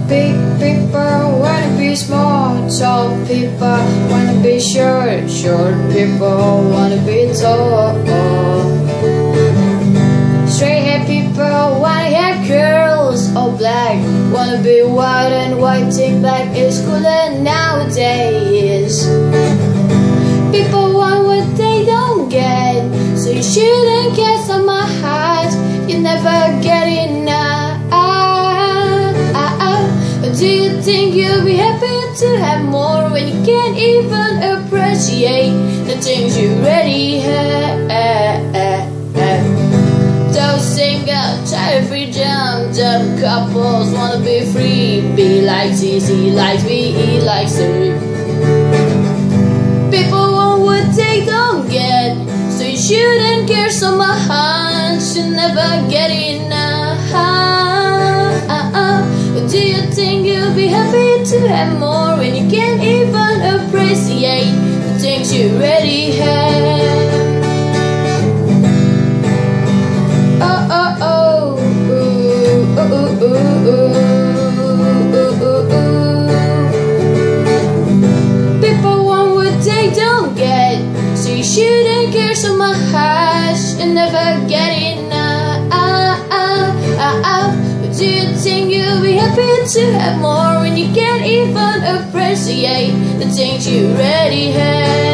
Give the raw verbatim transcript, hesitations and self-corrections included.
Big people wanna be small, tall people wanna be short, short people wanna be tall. Straight hair people wanna have curls, all black wanna be white, and white and black is cooler nowadays. People want what they don't get, so you shouldn't guess on my heart. You never get enough. Do you think you'll be happy to have more when you can't even appreciate the things you already have? Those single, child-free, jumped up couples wanna be free, be like Z Z, like V E, like C. People want what they don't get, so you shouldn't care so much. You never get enough. Do you think you'll be happy to have more when you can't even appreciate the things you already have? Oh oh oh, ooh, ooh, ooh, ooh, ooh, ooh, ooh. People want what they don't get, so you shouldn't care so much. You never get enough. Do you think you'll be happy to have more when you can't even appreciate the things you already have?